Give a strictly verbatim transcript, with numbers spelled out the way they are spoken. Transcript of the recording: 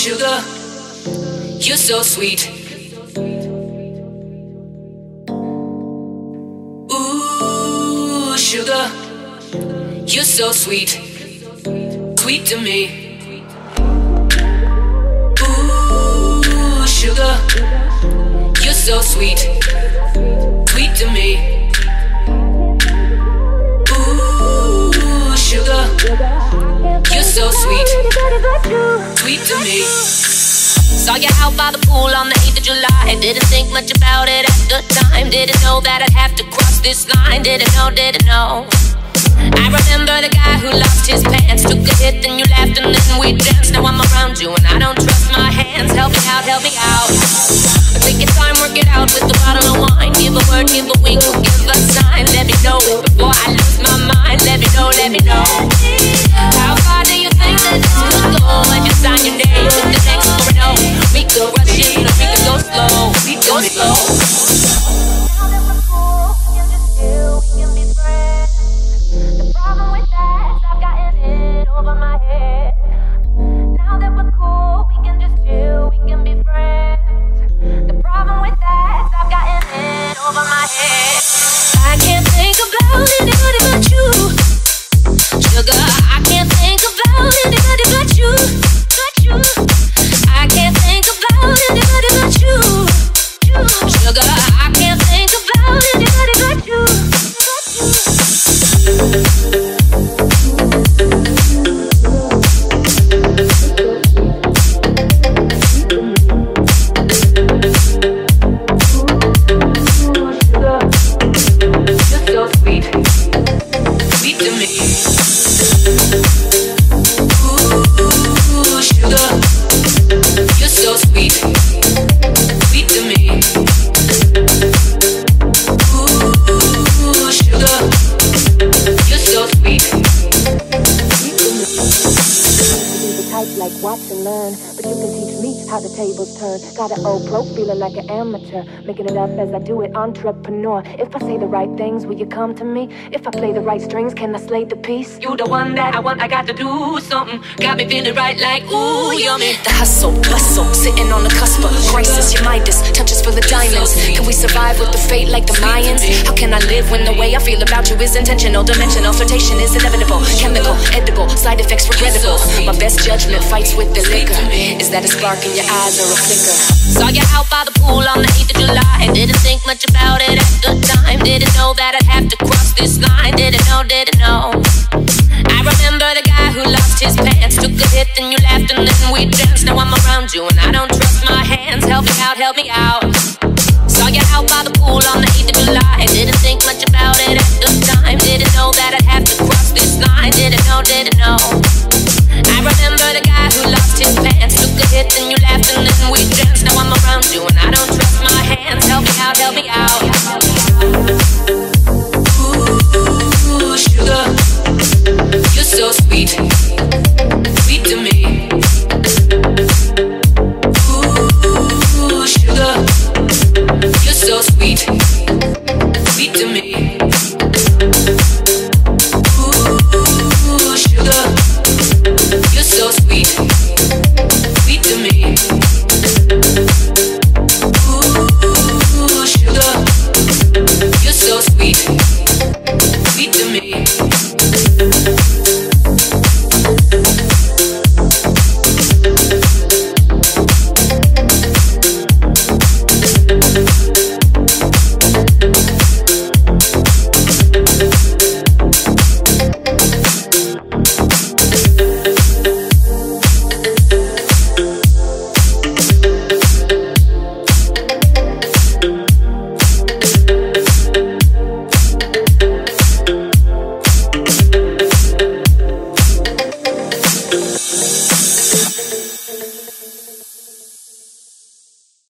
sugar, you're so sweet. Ooh, sugar, you're so sweet, sweet to me. Ooh, sugar, you're so sweet, sweet to me. Ooh, sugar, you're so sweet, sweet to me. Saw you out by the pool on the eighth of July. Didn't think much about it at the time. Didn't know that I'd have to cross this line. Didn't know, didn't know. I remember the guy who lost his pants. Took a hit, then you laughed, and then we danced. Now I'm around you and I don't trust my hands. Help me out, help me out. Take your time, work it out with a bottle of wine. Give a word, give a wink, give a sign. Let me know before I lose my mind. Let me know, let me know. How far do you think that this could go? If you sign your name with the next word, no. We could rush it, or we could go slow. We go slow. Got an old broke feeling like an amateur, making it up as I do it, entrepreneur. If I say the right things, will you come to me? If I play the right strings, can I slay the piece? You the one that I want, I got to do something. Got me feeling right like, ooh, yummy. The hustle, bustle, sitting on the cusp of crisis. Your Midas, touches for the diamonds. Can we survive with the fate like the Mayans? How can I live when the way I feel about you is intentional? Dimensional flirtation is inevitable. Chemical, edible, side effects regrettable. My best judgment fights with the liquor. Is that a spark in your eyes or a flicker? Saw you out by the pool on the eighth of July. Didn't think much about it at the time. Didn't know that I'd have to cross this line. Didn't know, didn't know. I remember the guy who lost his pants. Took a hit, then you laughed, and then we danced. Now I'm around you and I don't trust my hands. Help me out, help me out. Saw you out by the pool on the eighth of July. Didn't think much about it at the time. Didn't know that I'd have to cross this line. Didn't know, didn't know. I remember the guy who lost his pants. Took a hit, then you laughed, and then we danced. Now I'm around you and I don't trust my hands. Help me out, help me out. Ooh, sugar, you're so sweet.